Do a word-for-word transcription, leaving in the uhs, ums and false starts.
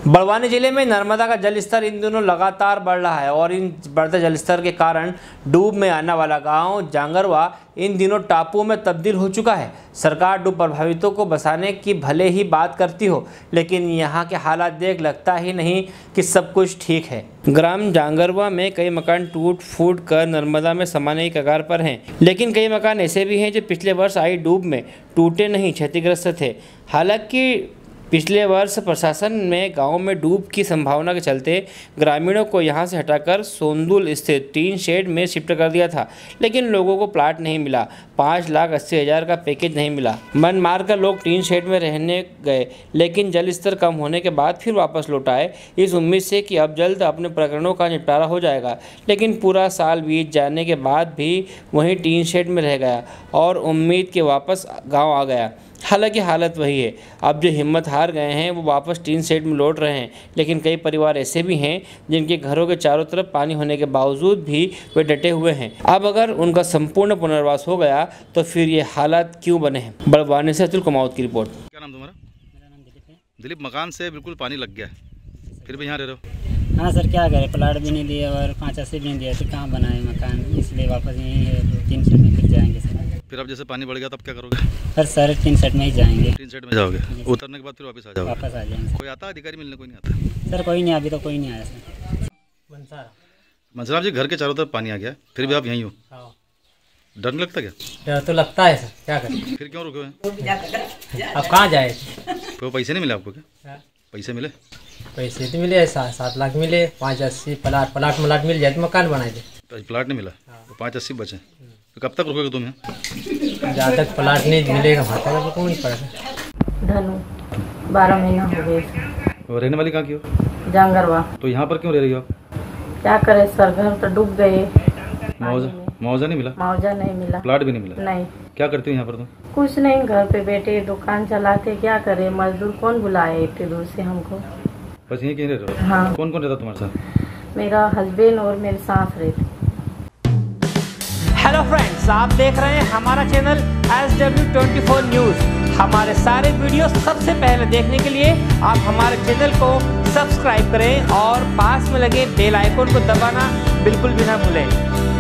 बड़वानी जिले में नर्मदा का जलस्तर इन दिनों लगातार बढ़ रहा है और इन बढ़ते जलस्तर के कारण डूब में आने वाला गांव जांगरवा इन दिनों टापू में तब्दील हो चुका है। सरकार डूब प्रभावितों को बसाने की भले ही बात करती हो, लेकिन यहां के हालात देख लगता ही नहीं कि सब कुछ ठीक है। ग्राम जांगरवा में कई मकान टूट फूट कर नर्मदा में समाने की कगार पर हैं, लेकिन कई मकान ऐसे भी हैं जो पिछले वर्ष आई डूब में टूटे नहीं, क्षतिग्रस्त थे। हालांकि पिछले वर्ष प्रशासन में गांव में डूब की संभावना के चलते ग्रामीणों को यहां से हटाकर सोंदुल स्थित टीन शेड में शिफ्ट कर दिया था, लेकिन लोगों को प्लाट नहीं मिला। पाँच लाख अस्सी हज़ार का पैकेज नहीं मिला। मन मारकर लोग टीन शेड में रहने गए, लेकिन जल स्तर कम होने के बाद फिर वापस लौट आए, इस उम्मीद से कि अब जल्द अपने प्रकरणों का निपटारा हो जाएगा। लेकिन पूरा साल बीत जाने के बाद भी वहीं टीन शेड में रह गया और उम्मीद के वापस गाँव आ गया। हालांकि हालत वही है। अब जो हिम्मत हार गए हैं वो वापस टीन शेड में लौट रहे हैं, लेकिन कई परिवार ऐसे भी हैं जिनके घरों के चारों तरफ पानी होने के बावजूद भी वे डटे हुए हैं। अब अगर उनका संपूर्ण पुनर्वास हो गया तो फिर ये हालात क्यों बने हैं। बड़वानी से अतुल कुमावत की रिपोर्ट। क्या नाम तुम्हारा? मेरा नाम दिलीप है। दिलीप, मकान से बिल्कुल पानी लग गया है, फिर भी यहाँ रह रहे हो? हाँ सर, क्या करें, प्लाट भी नहीं दिया और पाँच अस्सी भी नहीं दिया, तो कहाँ बनाए मकान, इसलिए वापस यहीं है। तीन सेट में फिर जाएंगे सर। फिर अब जैसे पानी बढ़ गया तब क्या करोगे? सर सर तीन सेट में ही जाएंगे। तीन सेट में जाओगे, उतरने के बाद फिर वापस आ जाओगे? वापस आ जाएंगे। कोई आता अधिकारी मिलने? कोई नहीं आता सर, कोई नहीं, अभी तो कोई नहीं आया सर। मंसराम जी, घर के चारों तरफ पानी आ गया, फिर भी आप यहीं हो, डर नहीं लगता क्या? डर तो लगता है सर, क्या करें। फिर क्यों रुके हुए? अब कहाँ जाए। कोई पैसे नहीं मिले आपको? क्या पैसे मिले? पैसे तो मिले, सात सात लाख मिले, पाँच अस्सी प्लाट प्लाट मलाट मिल जाए तो मकान बनाए दे। तो प्लाट नहीं मिला तो पाँच अस्सी बचे, तो कब तक रुकोगे तुम यहाँ? जहाँ तक प्लाट नहीं मिलेगा वहाँ तक रुकना नहीं पड़ेगा। धनु बारह महीना हो गए। और रहने वाली कहाँ की हो? जांगरवा। तो यहाँ पर क्यों रह रही हो आप? क्या करे सर, घर तो डूब गए। मुआवजा मुआवजा नहीं मिला? मुआवजा नहीं मिला। प्लाट भी नहीं मिला? नहीं। क्या करती हो यहाँ पर तुम? कुछ नहीं, घर पे बैठे दुकान चलाते, क्या करे, मजदूर कौन बुलाए इतने दूर से हमको। बस यहीं कहीं रह रहे हो? हाँ। कौन कौन रहता तुम्हारे साथ? मेरा हस्बैंड और मेरी सास रहती। हेलो फ्रेंड्स, आप देख रहे हैं हमारा channel S W twenty four news. हमारे सारे वीडियो सबसे पहले देखने के लिए आप हमारे चैनल को सब्सक्राइब करें और पास में लगे बेल आइकन को दबाना बिल्कुल भी ना भूलें।